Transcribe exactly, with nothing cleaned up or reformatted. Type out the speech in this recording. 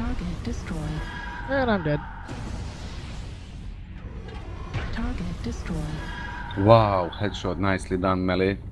Target destroyed. And I'm dead. Target destroyed. Wow, headshot, nicely done, Melee.